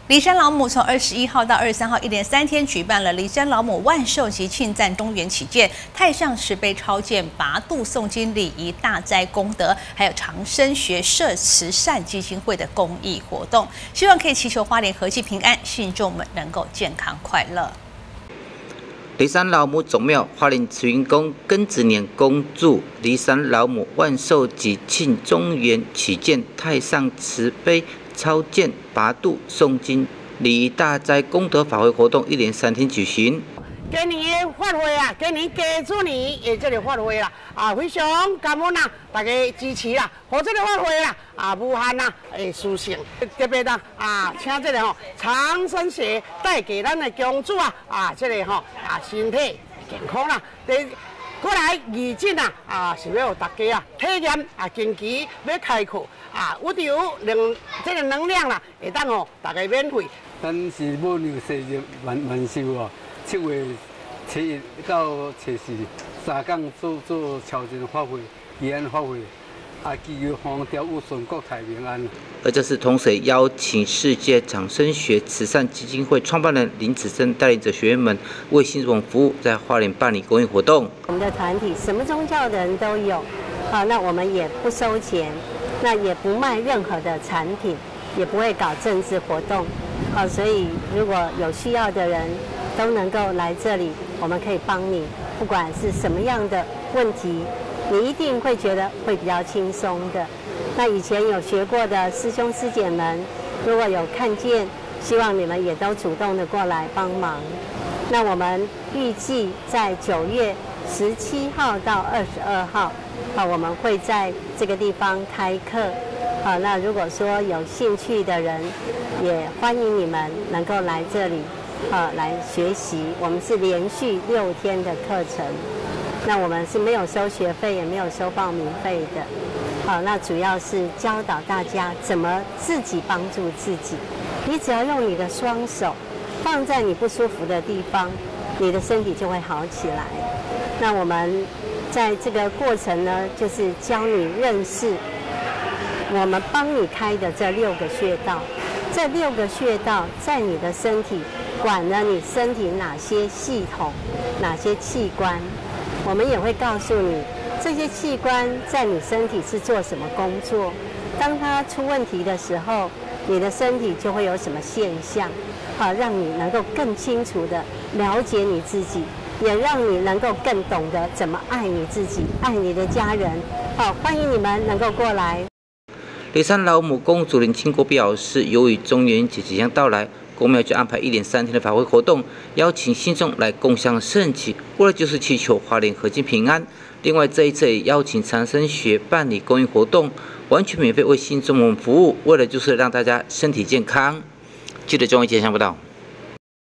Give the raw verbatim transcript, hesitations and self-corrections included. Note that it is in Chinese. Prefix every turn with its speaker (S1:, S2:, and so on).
S1: 骊山老母从二十一号到二十三号一连三天举办了骊山老母万寿及庆赞中元起见、太上慈悲超荐、拔度诵经礼仪大斋功德，还有长生学社慈善基金会的公益活动，希望可以祈求花莲和气平安，信众们能够健康快乐。
S2: 骊山老母总庙花莲慈云宫庚子年恭祝骊山老母万寿及庆中元起见、太上慈悲超荐、拔度诵经礼仪大斋功德法会活动一连三天举行。
S3: 今年的法会啊，今年家主年的这个法会啦，啊，非常感恩啦，大家支持啦，和这个法会啦，啊，无限啦，诶，殊胜。特别啦，啊，请这个吼长生学带给咱的公主啊，啊，这个吼啊，身体健康啦。第过来义诊啊，啊，是要大家啊体验啊，近期要开课啊，有条能这个能量啦，会当吼大家免费。
S4: 咱是母娘生日万万寿哦。 七月七日到七四三港做做超前法会、义安法会，啊，祈求风调雨顺、国泰民安。
S2: 而这次同时邀请世界长生学慈善基金会创办人林子珍带领着学员们为信众服务，在花莲办理公益活动。
S5: 我们的团体什么宗教的人都有，好，那我们也不收钱，那也不卖任何的产品，也不会搞政治活动，好，所以如果有需要的人。 都能够来这里，我们可以帮你，不管是什么样的问题，你一定会觉得会比较轻松的。那以前有学过的师兄师姐们，如果有看见，希望你们也都主动的过来帮忙。那我们预计在九月十七号到二十二号，啊，我们会在这个地方开课。好，那如果说有兴趣的人，也欢迎你们能够来这里。 呃，来学习，我们是连续六天的课程，那我们是没有收学费，也没有收报名费的。好，那主要是教导大家怎么自己帮助自己。你只要用你的双手放在你不舒服的地方，你的身体就会好起来。那我们在这个过程呢，就是教你认识我们帮你开的这六个穴道，这六个穴道在你的身体。 管了你身体哪些系统、哪些器官，我们也会告诉你这些器官在你身体是做什么工作。当它出问题的时候，你的身体就会有什么现象，好，让你能够更清楚的了解你自己，也让你能够更懂得怎么爱你自己、爱你的家人。好，欢迎你们能够过来。
S2: 骊山老母宫主林清国表示，由于中元节即将到来。 公庙就安排一连三天的法会活动，邀请信众来共襄盛举，为了就是祈求花莲和气平安。另外，这一次也邀请长生学办理公益活动，完全免费为信众们服务，为了就是让大家身体健康。记得中元节想不到。